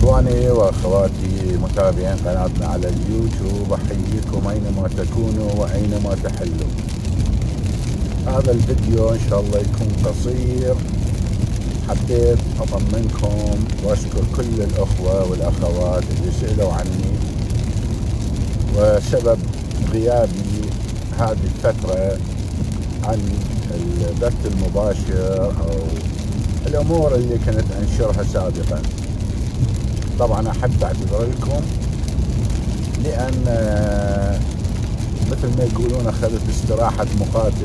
اخواني واخواتي متابعين قناتنا على اليوتيوب، احييكم اينما تكونوا واينما تحلوا. هذا الفيديو ان شاء الله يكون قصير. حبيت اطمنكم واشكر كل الاخوة والاخوات اللي سألوا عني، وسبب غيابي هذه الفترة عن البث المباشر او الامور اللي كنت انشرها سابقا. طبعا احب اعتذر لكم، لان مثل ما يقولون اخذت استراحة مقاتل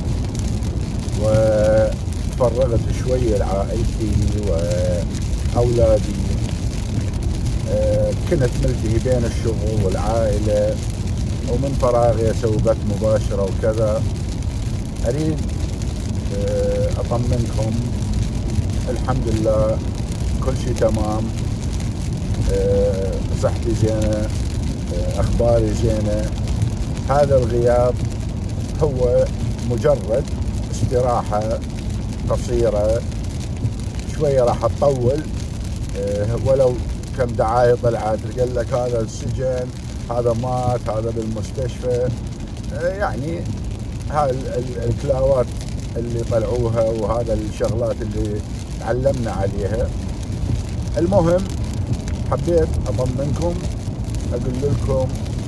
وتفرغت شوية لعائلتي واولادي. كنت ملتهي بين الشغل والعائلة، ومن فراغي اسوي بث مباشرة وكذا. اريد اطمنكم الحمد لله كل شيء تمام، صحتي زينة، اخباري زينة. هذا الغياب هو مجرد استراحة قصيرة شوية، راح تطول. ولو كم دعاية طلعت قال لك هذا السجن، هذا مات، هذا بالمستشفى، يعني هاي الكلاوات اللي طلعوها وهذا الشغلات اللي تعلمنا عليها. المهم حبيت اطمنكم، اقول لكم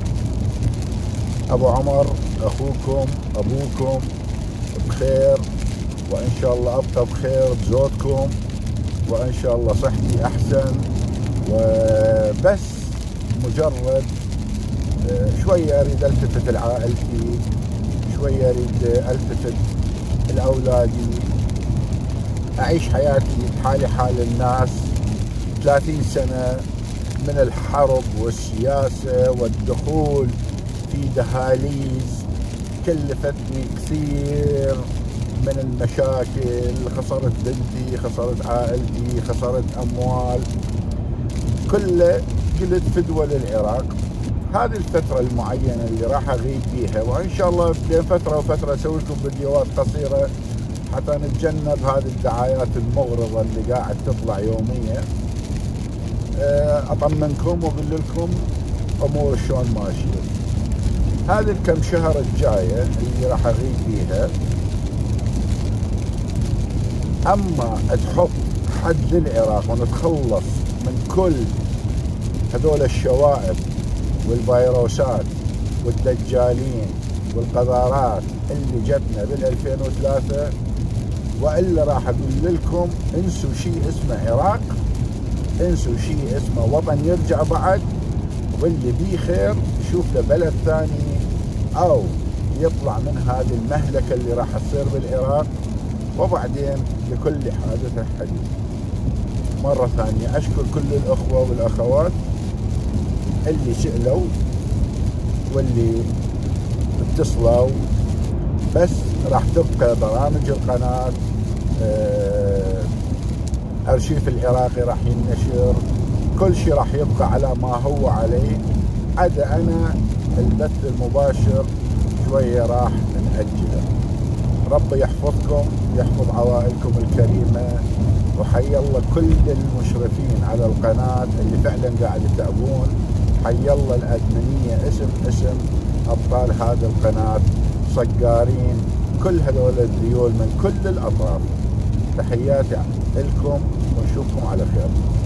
ابو عمر اخوكم ابوكم بخير، وان شاء الله ابقى بخير بزودكم، وان شاء الله صحتي احسن. وبس مجرد شوية اريد التفت لعائلتي، شوية اريد التفت لاولادي، اعيش حياتي حالي حال الناس. 30 سنة من الحرب والسياسة والدخول في دهاليز كلفتني كثير من المشاكل. خسرت بنتي، خسرت عائلتي، خسرت اموال، كله قلت فدوة للعراق. هذه الفترة المعينة اللي راح اغيب فيها، وان شاء الله بين فترة وفترة اسوي لكم فيديوهات قصيرة حتى نتجنب هذه الدعايات المغرضة اللي قاعد تطلع يوميا. اطمنكم واقول لكم امور شلون ماشية. هذه الكم شهر الجاية اللي راح اغيب فيها، اما تحط حد للعراق ونتخلص من كل هذول الشوائب والفيروسات والدجالين والقذارات اللي جتنا بال 2003، والا راح اقول لكم انسوا شيء اسمه عراق، انسوا شيء اسمه وطن يرجع بعد، واللي بيه خير يشوف له بلد ثاني او يطلع من هذه المهلكة اللي راح تصير بالعراق. وبعدين لكل حادثة حديث. مرة ثانية اشكر كل الاخوة والاخوات اللي سألوا واللي اتصلوا. بس راح تبقى برامج القناة، ارشيف العراقي راح ينشر، كل شيء راح يبقى على ما هو عليه، عدا انا البث المباشر شوية راح نأجله. ربي يحفظكم، يحفظ عوائلكم الكريمة، وحي الله كل المشرفين على القناة اللي فعلا قاعد يتعبون. حي الله الأدمنية اسم أبطال هذه القناة، صقارين، كل هذول الذيول من كل الأطراف. تحياتي لكم ونشوفكم على خير.